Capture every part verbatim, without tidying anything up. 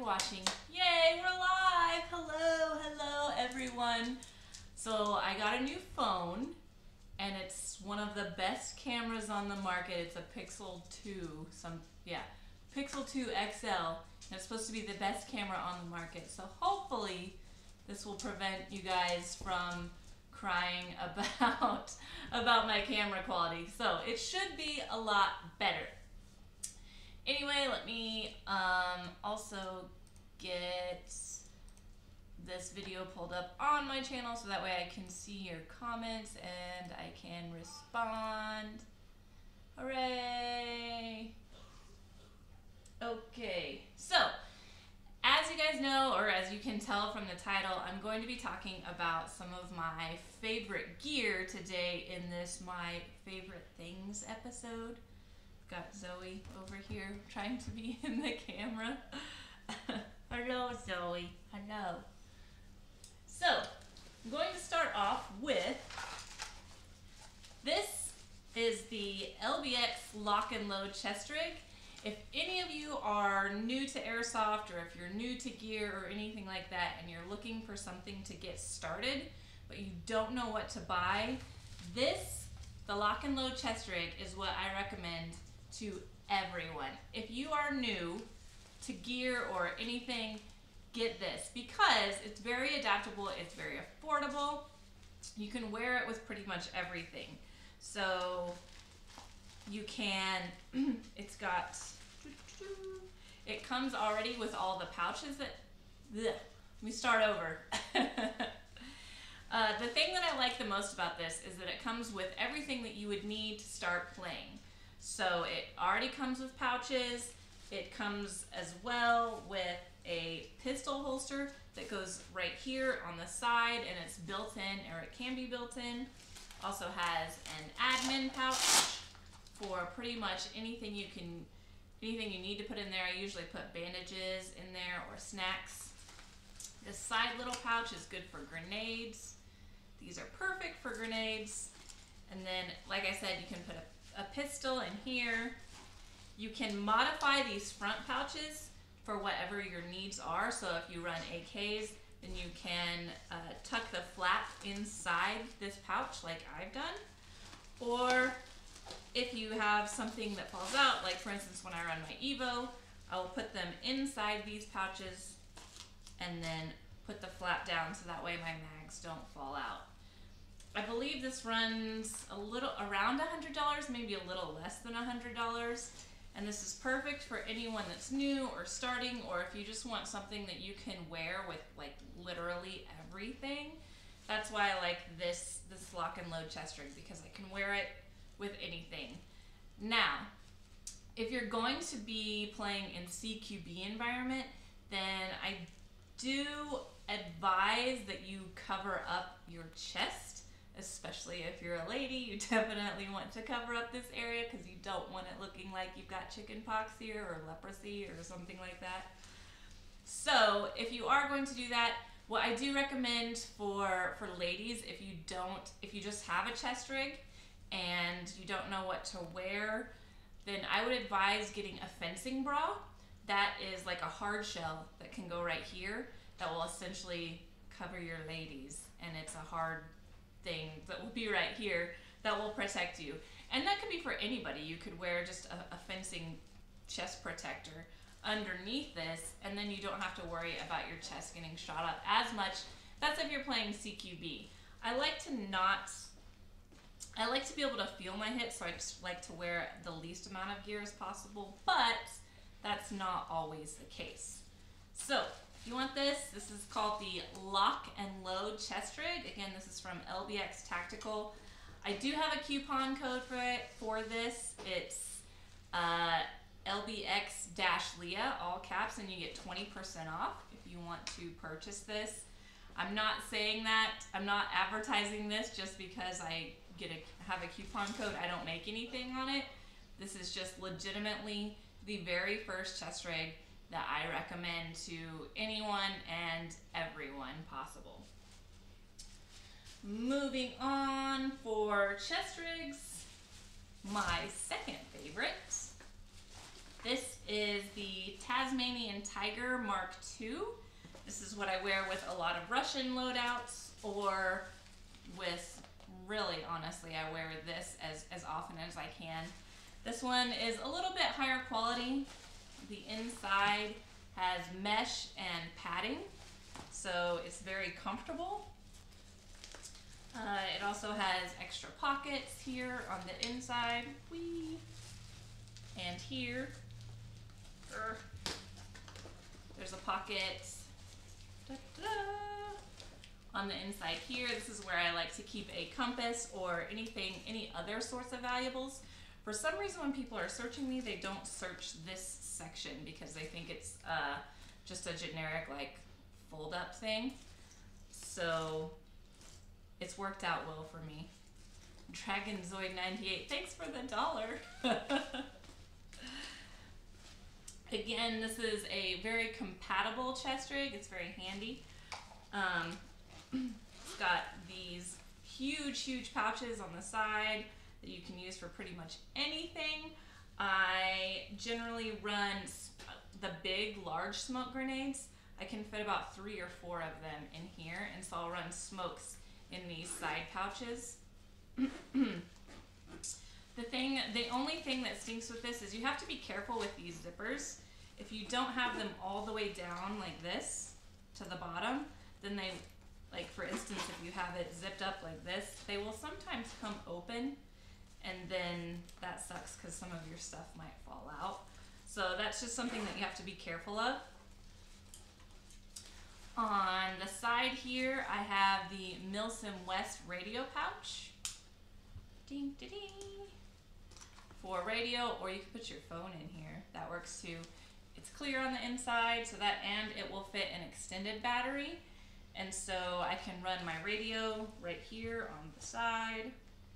watching. Yay, we're live! Hello, hello everyone. So I got a new phone and it's one of the best cameras on the market. It's a Pixel two, some yeah, Pixel two X L. And it's supposed to be the best camera on the market. So hopefully this will prevent you guys from crying about about my camera quality. So it should be a lot better. Anyway, let me um, also get this video pulled up on my channel so that way I can see your comments and I can respond. Hooray! Okay, so as you guys know, or as you can tell from the title, I'm going to be talking about some of my favorite gear today in this My Favorite Things episode. Got Zoe over here trying to be in the camera. Hello, Zoe. Hello. So, I'm going to start off with, this is the L B X Lock and Load Chest Rig. If any of you are new to airsoft or if you're new to gear or anything like that and you're looking for something to get started but you don't know what to buy, this, the Lock and Load Chest Rig, is what I recommend to everyone. If you are new to gear or anything, get this because it's very adaptable, it's very affordable. You can wear it with pretty much everything. So you can, it's got, it comes already with all the pouches that, ugh, let me start over. uh, the thing that I like the most about this is that it comes with everything that you would need to start playing. So it already comes with pouches. It comes as well with a pistol holster that goes right here on the side and it's built in, or it can be built in. Also has an admin pouch for pretty much anything you can, anything you need to put in there. I usually put bandages in there or snacks. This side little pouch is good for grenades. These are perfect for grenades. And then, like I said, you can put a a pistol in here. You can modify these front pouches for whatever your needs are. So if you run A Ks, then you can uh, tuck the flap inside this pouch like I've done. Or if you have something that falls out, like for instance when I run my Evo, I'll put them inside these pouches and then put the flap down so that way my mags don't fall out. I believe this runs a little around one hundred dollars, maybe a little less than one hundred dollars. And this is perfect for anyone that's new or starting, or if you just want something that you can wear with like literally everything. That's why I like this, this Lock and Load Chest Rig, because I can wear it with anything. Now, if you're going to be playing in C Q B environment, then I do advise that you cover up your chest. Especially if you're a lady, you definitely want to cover up this area because you don't want it looking like you've got chicken pox here or leprosy or something like that. So if you are going to do that, what I do recommend for, for ladies, if you don't, if you just have a chest rig and you don't know what to wear, then I would advise getting a fencing bra. That is like a hard shell that can go right here that will essentially cover your ladies, and it's a hard thing that will be right here that will protect you. And that could be for anybody. You could wear just a, a fencing chest protector underneath this, and then you don't have to worry about your chest getting shot up as much. That's if you're playing C Q B. I like to not, I like to be able to feel my hips, so I just like to wear the least amount of gear as possible, but that's not always the case. So if you want this, this is called the Lock and Load Chest Rig. Again, this is from L B X Tactical. I do have a coupon code for it for this. It's uh, L B X-Leah, all caps, and you get twenty percent off if you want to purchase this. I'm not saying that, I'm not advertising this just because I get a, have a coupon code. I don't make anything on it. This is just legitimately the very first chest rig that I recommend to anyone and everyone possible. Moving on, for chest rigs, my second favorite This is the Tasmanian Tiger Mark two. This is what I wear with a lot of Russian loadouts, or with, really honestly, I wear this as, as often as I can. This one is a little bit higher quality. The inside has mesh and padding, so it's very comfortable. Uh, it also has extra pockets here on the inside, whee, and here. Er, there's a pocket da, da, on the inside here. This is where I like to keep a compass or anything, any other sorts of valuables. For some reason, when people are searching me, they don't search this section because they think it's uh, just a generic like fold-up thing. So it's worked out well for me. Dragonzoid ninety-eight, thanks for the dollar. Again, this is a very compatible chest rig. It's very handy. Um, it's got these huge, huge pouches on the side that you can use for pretty much anything. I generally run the big, large smoke grenades. I can fit about three or four of them in here, and so I'll run smokes in these side pouches. The thing, the only thing that stinks with this is you have to be careful with these zippers. If you don't have them all the way down like this to the bottom, then they, like for instance, if you have it zipped up like this, they will sometimes come open, and then that sucks because some of your stuff might fall out. So that's just something that you have to be careful of. On the side here, I have the Milsim West radio pouch. Ding, ding, ding. For radio, or you can put your phone in here. That works too. It's clear on the inside, so that, and it will fit an extended battery. And so I can run my radio right here on the side.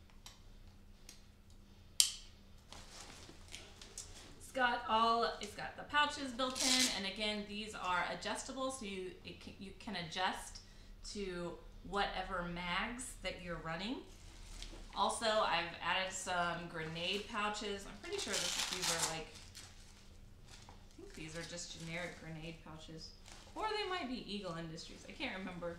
It's got all, it's got the pouches built in, and again, these are adjustable, so you, it can, you can adjust to whatever mags that you're running. Also, I've added some grenade pouches. I'm pretty sure this, these are like, I think these are just generic grenade pouches. Or they might be Eagle Industries. I can't remember.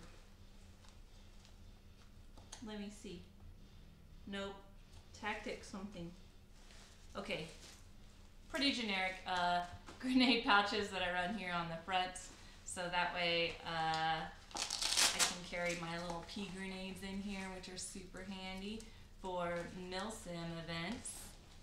Let me see. Nope. Tactic something. Okay. Pretty generic uh, grenade pouches that I run here on the front. So that way uh, I can carry my little pea grenades in here, which are super handy for Milsim events.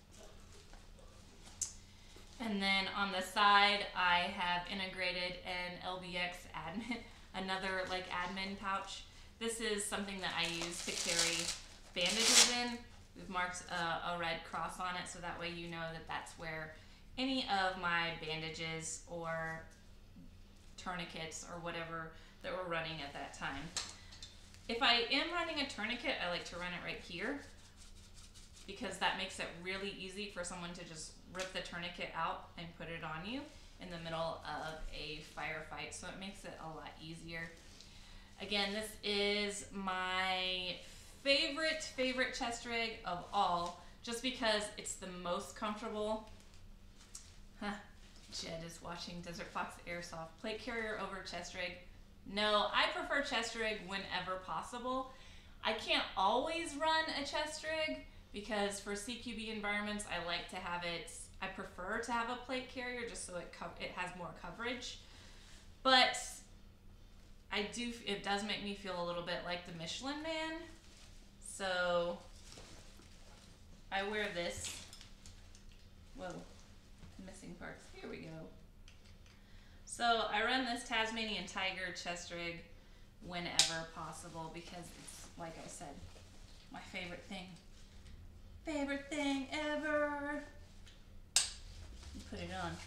And then on the side, I have integrated an L B X admin, another like admin pouch. This is something that I use to carry bandages in. We've marked a, a red cross on it, so that way you know that that's where any of my bandages or tourniquets or whatever that we're running at that time. If I am running a tourniquet, I like to run it right here, because that makes it really easy for someone to just rip the tourniquet out and put it on you in the middle of a firefight, so it makes it a lot easier. Again, this is my favorite, favorite chest rig of all, just because it's the most comfortable. Huh. Jed is watching Desert Fox Airsoft. Plate carrier over chest rig. No, I prefer chest rig whenever possible. I can't always run a chest rig, because for C Q B environments, I like to have it, I prefer to have a plate carrier just so it, co it has more coverage. But I do, it does make me feel a little bit like the Michelin Man. So I wear this. Whoa, missing parts. Here we go. So I run this Tasmanian Tiger chest rig whenever possible, because it's, like I said, my favorite thing. Favorite thing ever. Put it on.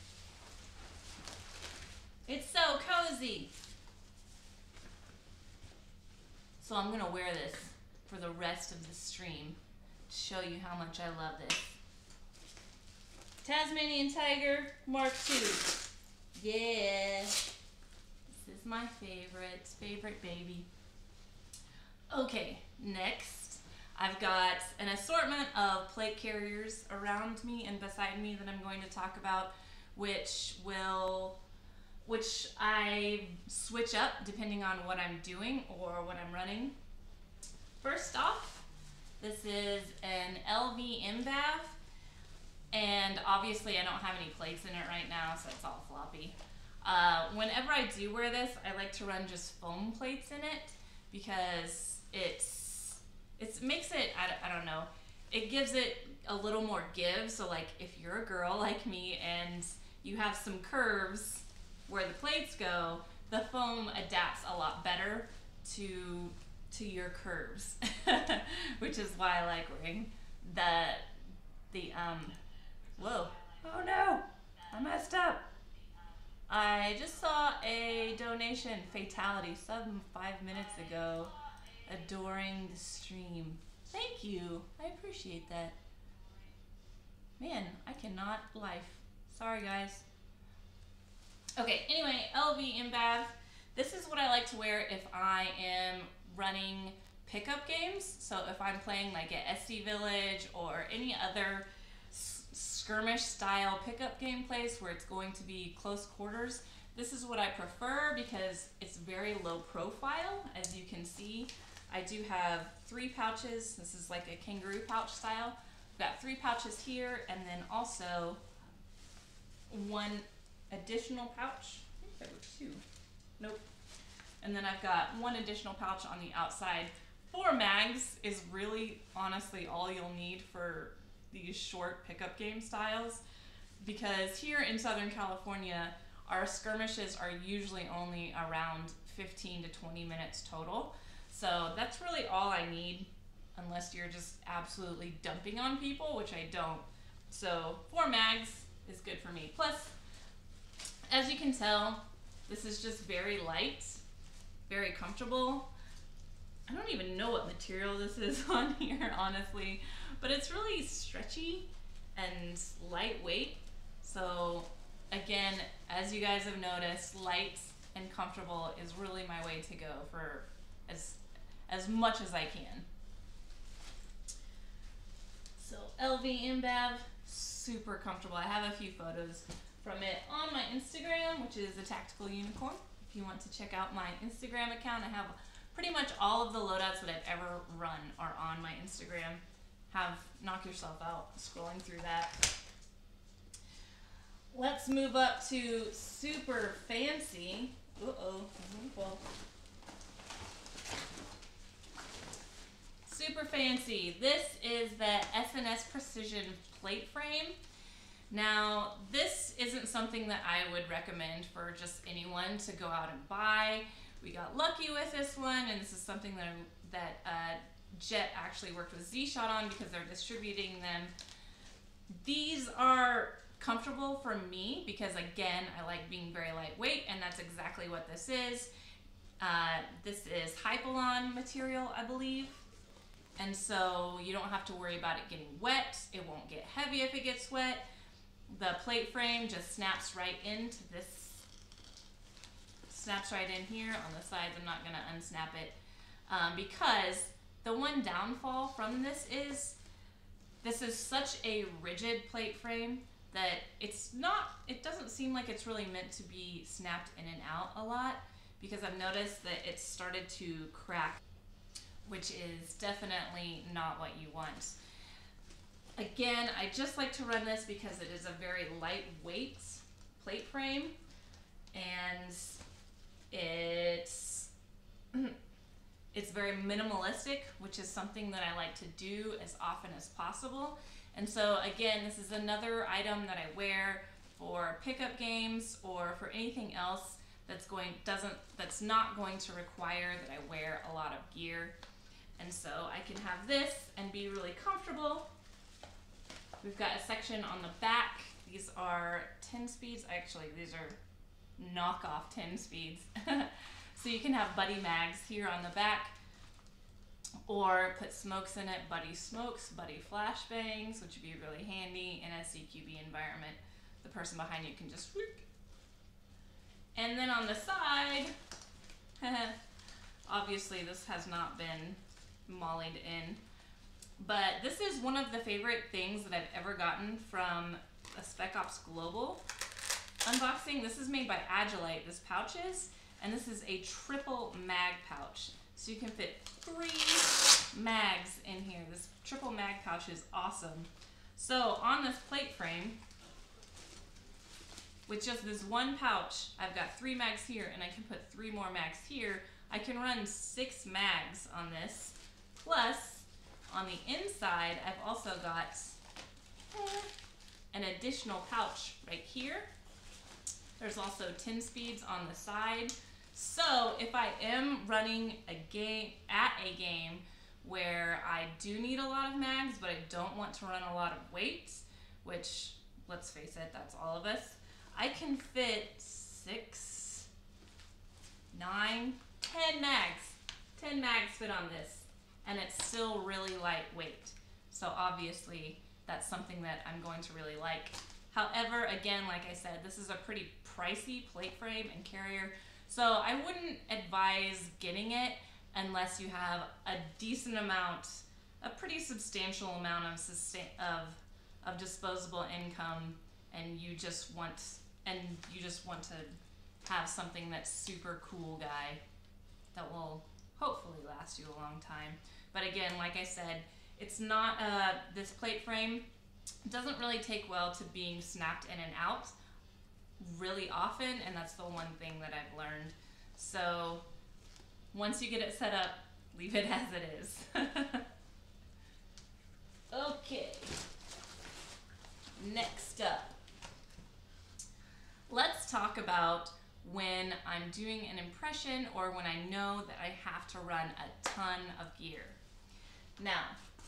It's so cozy. So I'm gonna wear this for the rest of the stream to show you how much I love this. Tasmanian Tiger Mark two. Yeah. This is my favorite, favorite baby. Okay, next I've got an assortment of plate carriers around me and beside me that I'm going to talk about. which will which I switch up depending on what I'm doing or what I'm running. First off, this is an L V InBev, and obviously I don't have any plates in it right now, so it's all floppy. Uh, whenever I do wear this, I like to run just foam plates in it because it's it makes it, I, I don't know, it gives it a little more give. So like if you're a girl like me and you have some curves where the plates go, the foam adapts a lot better to to your curves, which is why I like wearing the the um. Whoa! Oh no! I messed up. I just saw a donation, Fatality, sub five minutes ago, adoring the stream. Thank you. I appreciate that. Man, I cannot life. Sorry, guys. Okay, anyway, L V InBev. This is what I like to wear if I am running pickup games. So if I'm playing like at S D Village or any other skirmish style pickup game place where it's going to be close quarters, this is what I prefer because it's very low profile. As you can see, I do have three pouches. This is like a kangaroo pouch style. I've got three pouches here, and then also one additional pouch. I think there were two. Nope. And then I've got one additional pouch on the outside. Four mags is really honestly all you'll need for these short pickup game styles, because here in Southern California, our skirmishes are usually only around fifteen to twenty minutes total. So that's really all I need, unless you're just absolutely dumping on people, which I don't. So four mags is good for me. Plus, as you can tell, this is just very light, very comfortable. I don't even know what material this is on here, honestly, but it's really stretchy and lightweight. So again, as you guys have noticed, light and comfortable is really my way to go for as as much as I can. So L V InBev, super comfortable. I have a few photos from it on my Instagram, which is a Tactical Unicorn. If you want to check out my Instagram account, I have pretty much all of the loadouts that I've ever run are on my Instagram. Have knock yourself out scrolling through that. Let's move up to super fancy. Uh-oh. Well, super fancy. This is the S N S Precision plate frame. Now, this isn't something that I would recommend for just anyone to go out and buy. We got lucky with this one, and this is something that that uh, Jet actually worked with Z-Shot on because they're distributing them. These are comfortable for me because, again, I like being very lightweight, and that's exactly what this is. Uh, this is Hypalon material, I believe, and so you don't have to worry about it getting wet. It won't get heavy if it gets wet. The plate frame just snaps right into this, snaps right in here on the sides. I'm not going to unsnap it um, because the one downfall from this is this is such a rigid plate frame that it's not, it doesn't seem like it's really meant to be snapped in and out a lot, because I've noticed that it's started to crack, which is definitely not what you want. Again, I just like to run this because it is a very lightweight plate frame, and it's it's very minimalistic, which is something that I like to do as often as possible. And so again, this is another item that I wear for pickup games or for anything else that's going doesn't that's not going to require that I wear a lot of gear. And so I can have this and be really comfortable. We've got a section on the back. These are ten speeds. Actually, these are knockoff ten speeds. So you can have Buddy mags here on the back, or put smokes in it. Buddy smokes, Buddy flashbangs, which would be really handy in a C Q B environment. The person behind you can just whoop. And then on the side, obviously this has not been mollied in, but this is one of the favorite things that I've ever gotten from a Spec Ops Global. unboxing. This is made by Agilite, this pouch is, and this is a triple mag pouch. So you can fit three mags in here. This triple mag pouch is awesome. So on this plate frame, with just this one pouch, I've got three mags here, and I can put three more mags here. I can run six mags on this. Plus, on the inside, I've also got eh, an additional pouch right here. There's also ten speeds on the side. So if I am running a game at a game where I do need a lot of mags, but I don't want to run a lot of weight, which, let's face it, that's all of us, I can fit six, nine, ten mags. ten mags fit on this, and it's still really lightweight. So obviously, that's something that I'm going to really like. However, again, like I said, this is a pretty pricey plate frame and carrier, so I wouldn't advise getting it unless you have a decent amount, a pretty substantial amount of sustain, of of disposable income, and you just want and you just want to have something that's super cool, guy, that will hopefully last you a long time. But again, like I said, it's not uh, this plate frame doesn't really take well to being snapped in and out really often, and that's the one thing that I've learned. So once you get it set up, leave it as it is. Okay, next up, let's talk about when I'm doing an impression or when I know that I have to run a ton of gear. Now,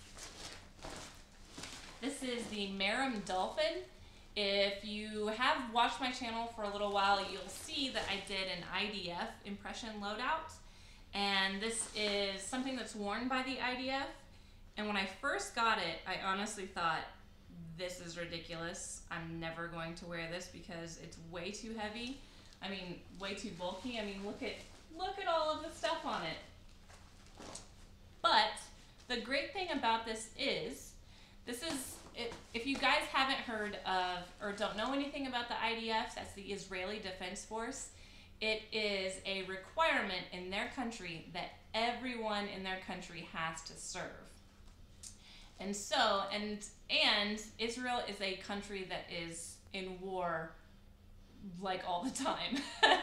this is the Merom Dolphin. If you have watched my channel for a little while, you'll see that I did an I D F impression loadout. And this is something that's worn by the I D F. And when I first got it, I honestly thought, this is ridiculous. I'm never going to wear this because it's way too heavy. I mean, way too bulky. I mean, look at, look at all of the stuff on it. But the great thing about this is, this is, it, if you guys haven't heard of or don't know anything about the I D F, that's the Israeli Defense Force. It is a requirement in their country that everyone in their country has to serve. And so, and, and Israel is a country that is in war like all the time.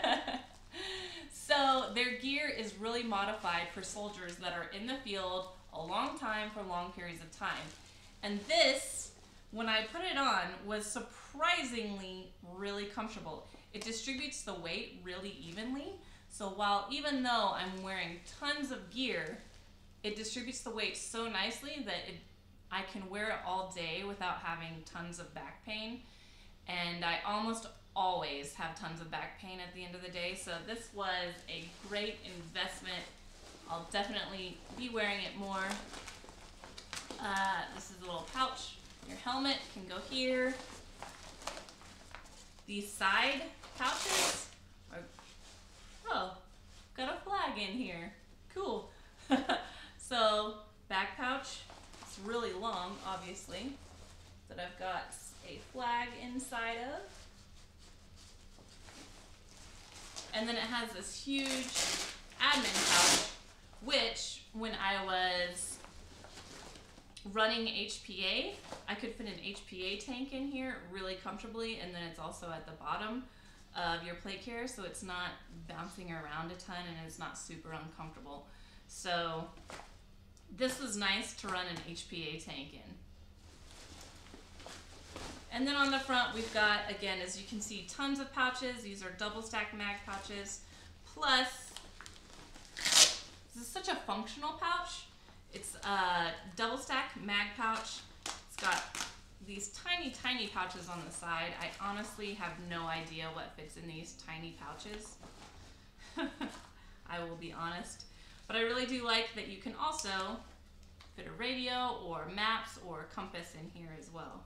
So their gear is really modified for soldiers that are in the field a long time for long periods of time. And this, when I put it on, was surprisingly really comfortable. It distributes the weight really evenly. So while, even though I'm wearing tons of gear, it distributes the weight so nicely that it, I can wear it all day without having tons of back pain. And I almost always have tons of back pain at the end of the day. So this was a great investment. I'll definitely be wearing it more. Uh, this is a little pouch. Your helmet can go here. These side pouches are, oh, got a flag in here. Cool. So, back pouch, it's really long, obviously, that I've got a flag inside of. And then it has this huge admin pouch, which, when I was running H P A, I could fit an H P A tank in here really comfortably, and then it's also at the bottom of your plate carrier, so it's not bouncing around a ton and it's not super uncomfortable. So this was nice to run an H P A tank in. And then on the front, we've got, again, as you can see, tons of pouches. These are double stack mag pouches. Plus, this is such a functional pouch. It's a double stack mag pouch. It's got these tiny, tiny pouches on the side. I honestly have no idea what fits in these tiny pouches. I will be honest. But I really do like that you can also fit a radio or maps or compass in here as well.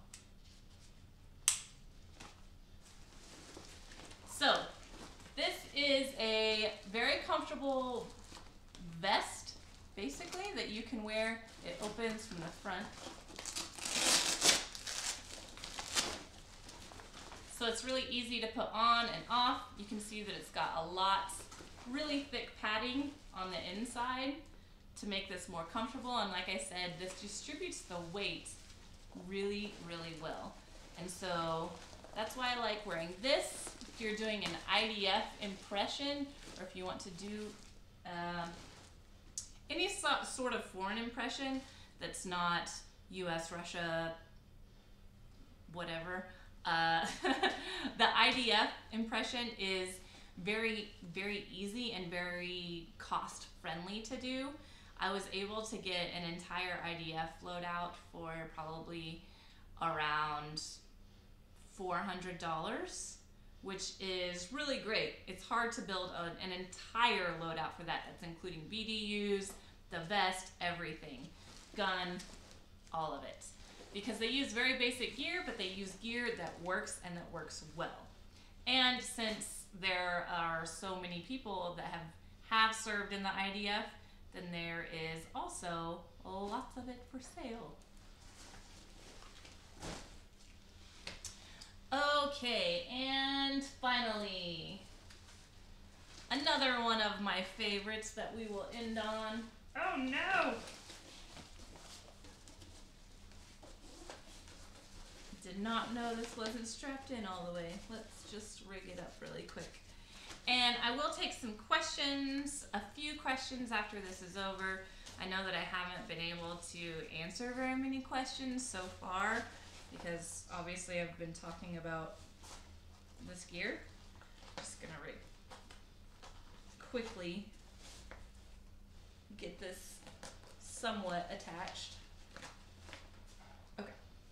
So, this is a very comfortable vest, basically, that you can wear. It opens from the front. So it's really easy to put on and off. You can see that it's got a lot, really thick padding on the inside to make this more comfortable. And like I said, this distributes the weight really, really well. And so that's why I like wearing this. If you're doing an I D F impression, or if you want to do um, any so, sort of foreign impression that's not U S, Russia, whatever, uh, the I D F impression is very, very easy and very cost friendly to do. I was able to get an entire I D F loadout for probably around four hundred dollars, which is really great. It's hard to build a, an entire loadout for that. That's including B D Us, the vest, everything, gun, all of it. Because they use very basic gear, but they use gear that works and that works well. And since there are so many people that have, have served in the I D F, then there is also lots of it for sale. Okay, and finally, another one of my favorites that we will end on. Oh no! Did not know this wasn't strapped in all the way. Let's just rig it up really quick. And I will take some questions, a few questions after this is over. I know that I haven't been able to answer very many questions so far because obviously I've been talking about this gear. Just gonna rig quickly get this somewhat attached. Okay.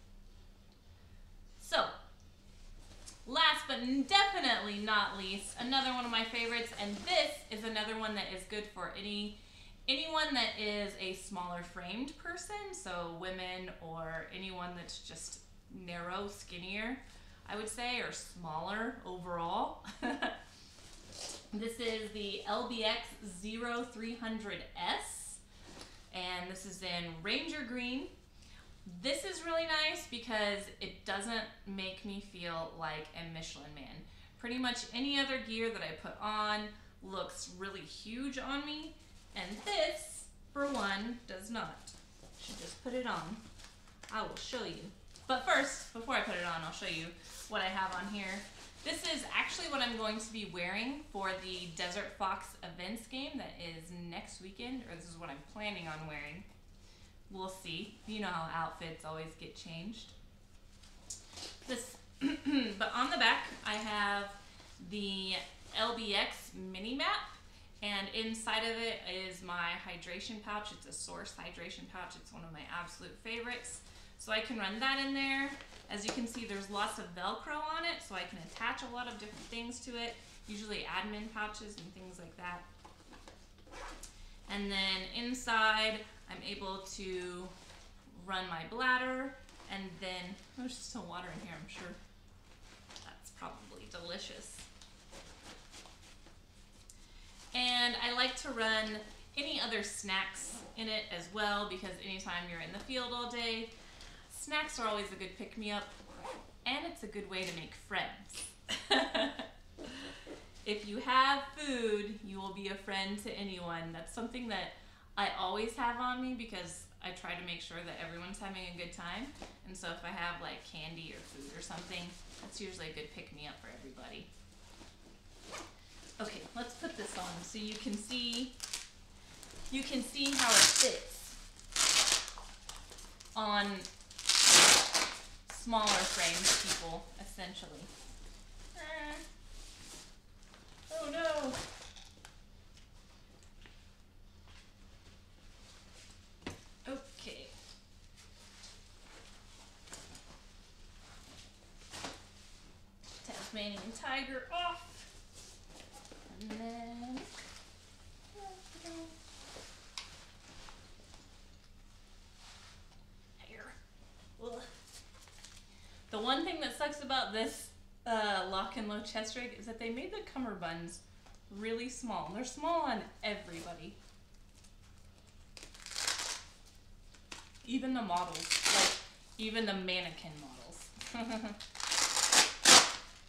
So, last but definitely not least, another one of my favorites, and this is another one that is good for any anyone that is a smaller framed person, so women or anyone that's just narrow, skinnier, I would say, or smaller overall. This is the L B X zero three hundred S, and this is in Ranger Green. This is really nice because it doesn't make me feel like a Michelin Man. Pretty much any other gear that I put on looks really huge on me, and this, for one, does not. Should just put it on. I will show you. But first, before I put it on, I'll show you what I have on here. This is actually what I'm going to be wearing for the Desert Fox events game that is next weekend, or this is what I'm planning on wearing. We'll see. You know how outfits always get changed. This, but on the back, I have the L B X mini map, and inside of it is my hydration pouch. It's a Source hydration pouch. It's one of my absolute favorites. So I can run that in there. As you can see, there's lots of Velcro on it, so I can attach a lot of different things to it, usually admin pouches and things like that. And then inside, I'm able to run my bladder, and then, oh, there's still water in here, I'm sure. That's probably delicious. And I like to run any other snacks in it as well, because anytime you're in the field all day, snacks are always a good pick-me-up, and it's a good way to make friends. If you have food, you will be a friend to anyone. That's something that I always have on me because I try to make sure that everyone's having a good time. And so if I have like candy or food or something, that's usually a good pick-me-up for everybody. Okay, let's put this on so you can see you can see how it fits on smaller framed people, essentially. Uh, oh no! Okay. Tasmanian tiger off. And then here. Ugh. The one thing that sucks about this uh, lock and load chest rig is that they made the cummerbunds really small. They're small on everybody. Even the models, like even the mannequin models.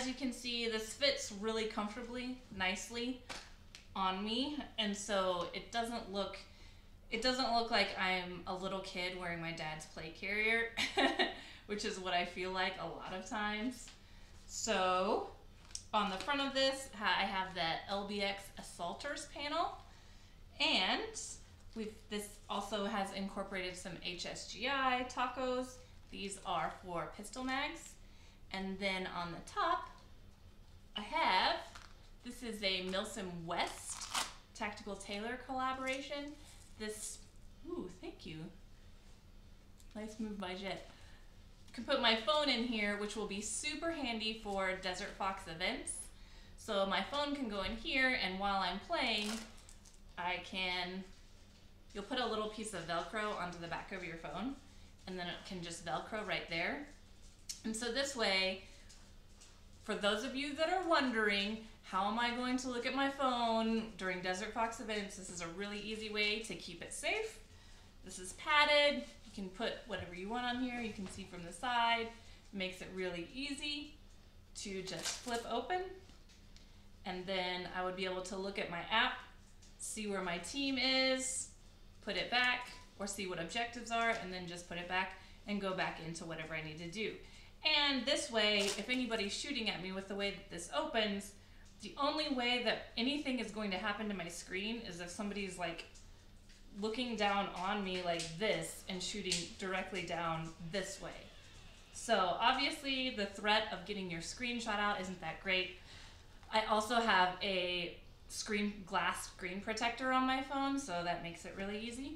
as you can see, this fits really comfortably, nicely on me, and so it doesn't look it doesn't look like I'm a little kid wearing my dad's plate carrier, which is what I feel like a lot of times. So on the front of this, I have that L B X Assaulters panel, and we've this also has incorporated some H S G I tacos. These are for pistol mags. And then on the top, I have, this is a Milsim West Tactical Tailor collaboration. This, ooh, thank you. Nice move by Jet. I can put my phone in here, which will be super handy for Desert Fox events. So my phone can go in here, and while I'm playing, I can, you'll put a little piece of Velcro onto the back of your phone, and then it can just Velcro right there. And so this way, for those of you that are wondering, how am I going to look at my phone during Desert Fox events? This is a really easy way to keep it safe. This is padded. You can put whatever you want on here. You can see from the side. It makes it really easy to just flip open. And then I would be able to look at my app, see where my team is, put it back, or see what objectives are, and then just put it back and go back into whatever I need to do. And this way, if anybody's shooting at me with the way that this opens, the only way that anything is going to happen to my screen is if somebody's like looking down on me like this and shooting directly down this way. So obviously the threat of getting your screenshot out isn't that great. I also have a screen glass screen protector on my phone, so that makes it really easy.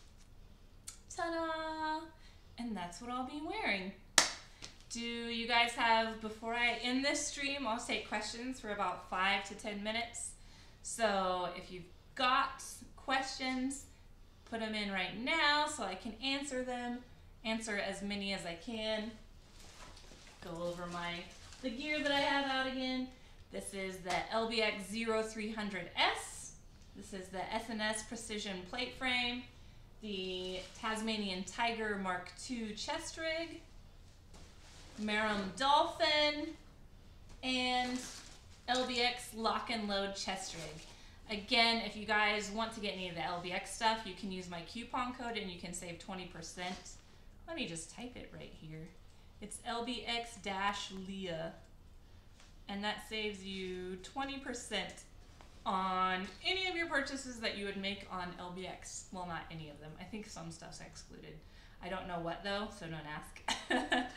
Ta-da! And that's what I'll be wearing. Do you guys have, before I end this stream, I'll take questions for about five to ten minutes. So if you've got questions, put them in right now so I can answer them, answer as many as I can. Go over my the gear that I have out again. This is the L B X zero three hundred S. This is the S N S Precision Plate Frame, the Tasmanian Tiger Mark two chest rig, Merom Dolphin, and L B X Lock and Load chest rig. Again, if you guys want to get any of the L B X stuff, you can use my coupon code and you can save twenty percent. Let me just type it right here. It's L B X Leah, and that saves you twenty percent on any of your purchases that you would make on L B X. Well, not any of them. I think some stuff's excluded. I don't know what though, so don't ask.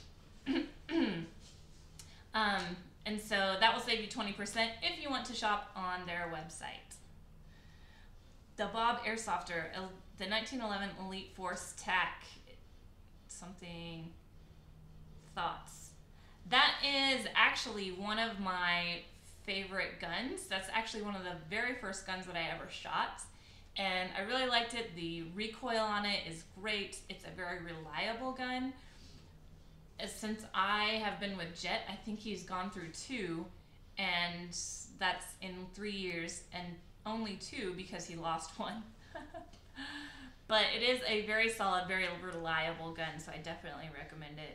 um, and so that will save you twenty percent if you want to shop on their website. The Bob Airsofter, the nineteen eleven Elite Force Tac, something, thoughts. That is actually one of my favorite guns. That's actually one of the very first guns that I ever shot, and I really liked it. The recoil on it is great. It's a very reliable gun. Since I have been with Jet, I think he's gone through two, and that's in three years, and only two because he lost one. But it is a very solid, very reliable gun, so I definitely recommend it.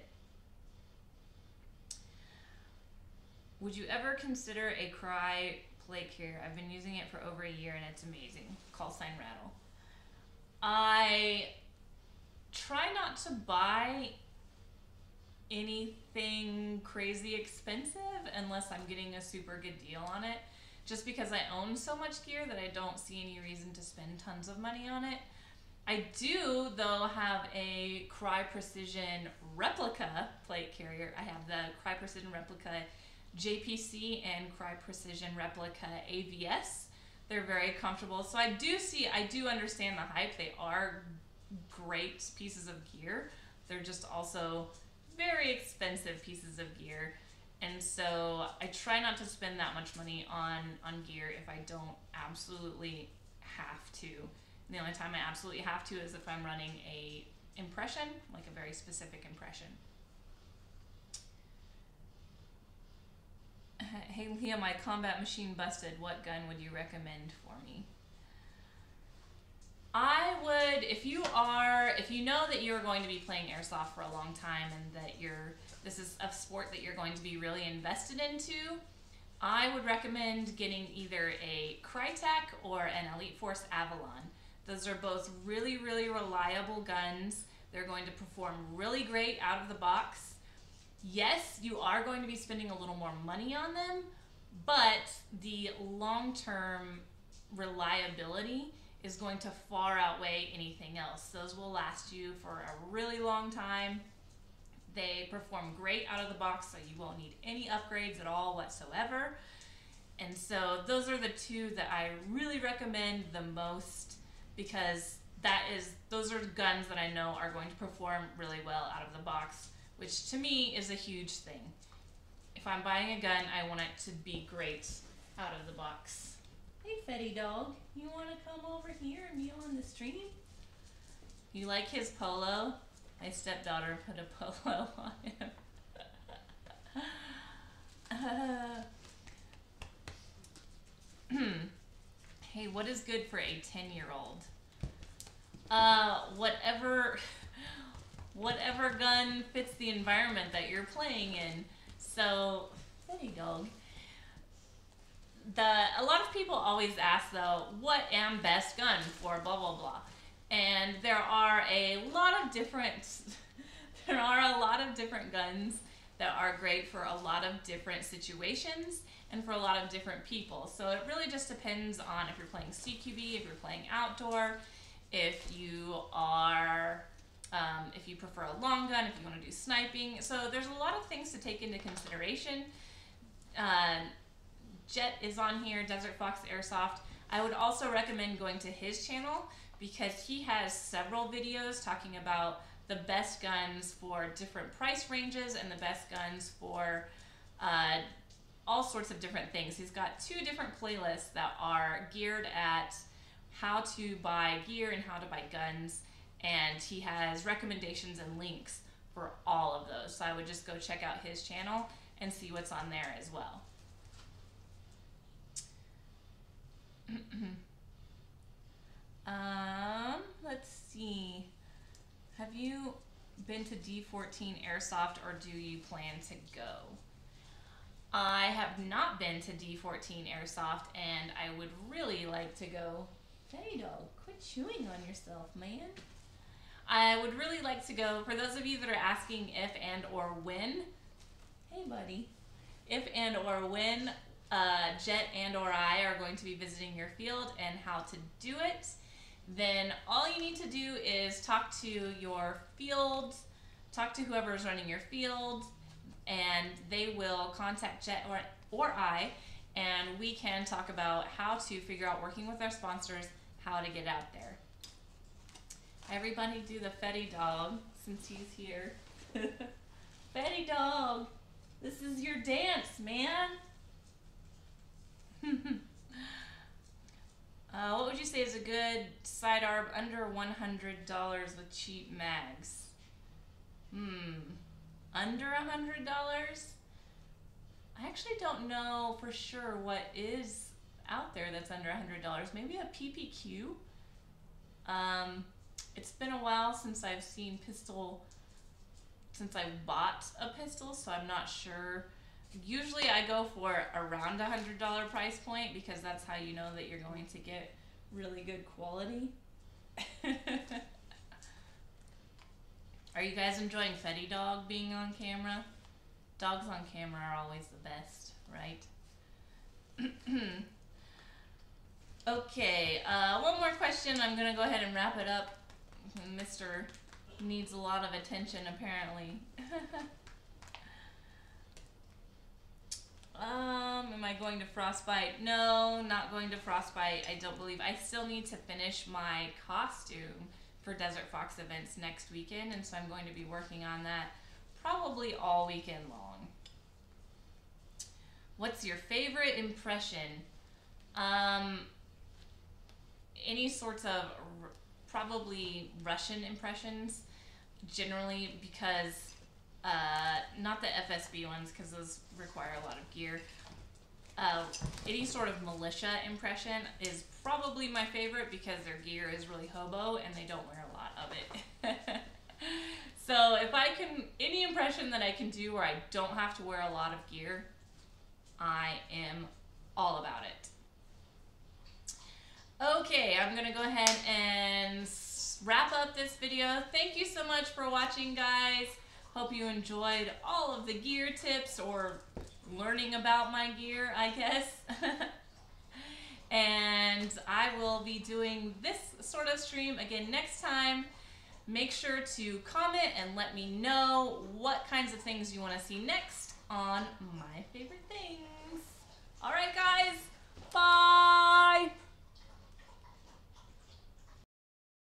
Would you ever consider a Crye plate carrier? I've been using it for over a year and it's amazing. Call sign Rattle. I try not to buy anything crazy expensive unless I'm getting a super good deal on it, just because I own so much gear that I don't see any reason to spend tons of money on it. I do though have a Crye Precision replica plate carrier. I have the Crye Precision replica J P C and Crye Precision replica A V S. They're very comfortable, so I do see I do understand the hype. They are great pieces of gear. They're just also very expensive pieces of gear, and so I try not to spend that much money on on gear if I don't absolutely have to. The only time I absolutely have to is if I'm running a impression, like a very specific impression. Hey Leah, my combat machine busted. What gun would you recommend for me? I would, if you are, if you know that you're going to be playing airsoft for a long time and that you're, this is a sport that you're going to be really invested into, I would recommend getting either a Crytek or an Elite Force Avalon. Those are both really, really reliable guns. They're going to perform really great out of the box. Yes, you are going to be spending a little more money on them, but the long-term reliability is going to far outweigh anything else. Those will last you for a really long time. They perform great out of the box, so you won't need any upgrades at all whatsoever. And so those are the two that I really recommend the most, because that is, those are guns that I know are going to perform really well out of the box, which to me is a huge thing. If I'm buying a gun, I want it to be great out of the box. Hey, Fetty dog, you want to come over here and be on the stream? You like his polo? My stepdaughter put a polo on him. uh, hey, what is good for a ten-year-old? Uh, whatever, whatever gun fits the environment that you're playing in. So, Fetty dog. The, a lot of people always ask though, what am best gun for blah blah blah, and there are a lot of different there are a lot of different guns that are great for a lot of different situations and for a lot of different people. So it really just depends on if you're playing C Q B, if you're playing outdoor, if you are um, if you prefer a long gun, if you want to do sniping. So there's a lot of things to take into consideration. Uh, Jet is on here, Desert Fox Airsoft. I would also recommend going to his channel because he has several videos talking about the best guns for different price ranges and the best guns for uh, all sorts of different things. He's got two different playlists that are geared at how to buy gear and how to buy guns, and he has recommendations and links for all of those. So I would just go check out his channel and see what's on there as well. um, let's see. Have you been to D fourteen Airsoft or do you plan to go? I have not been to D fourteen Airsoft and I would really like to go. Hey dog, quit chewing on yourself, man. I would really like to go. For those of you that are asking if and or when, hey buddy, if and or when Uh, Jet and or I are going to be visiting your field and how to do it, then all you need to do is talk to your field, talk to whoever is running your field, and they will contact Jet or, or I, and we can talk about how to figure out, working with our sponsors, how to get out there. Everybody do the Fetty dog since he's here. Fetty dog, this is your dance, man. uh, what would you say is a good sidearm under one hundred dollars with cheap mags? Hmm, under one hundred dollars? I actually don't know for sure what is out there that's under one hundred dollars. Maybe a P P Q? Um, it's been a while since I've seen pistol, since I bought a pistol, so I'm not sure. Usually I go for around a one hundred dollar price point because that's how you know that you're going to get really good quality. Are you guys enjoying Fetty dog being on camera? Dogs on camera are always the best, right? Okay, uh, one more question. I'm going to go ahead and wrap it up. Mister needs a lot of attention, apparently. Um, am I going to Frostbite? No, not going to Frostbite. I don't believe. I still need to finish my costume for Desert Fox events next weekend, and so I'm going to be working on that probably all weekend long. What's your favorite impression? Um, any sorts of r probably Russian impressions, generally, because Uh, not the F S B ones, because those require a lot of gear. uh, any sort of militia impression is probably my favorite because their gear is really hobo and they don't wear a lot of it. So if I can, any impression that I can do where I don't have to wear a lot of gear, I am all about it. Okay, I'm gonna go ahead and wrap up this video. Thank you so much for watching, guys. Hope you enjoyed all of the gear tips, or learning about my gear, I guess. And I will be doing this sort of stream again next time. Make sure to comment and let me know what kinds of things you want to see next on My Favorite Things. All right, guys. Bye.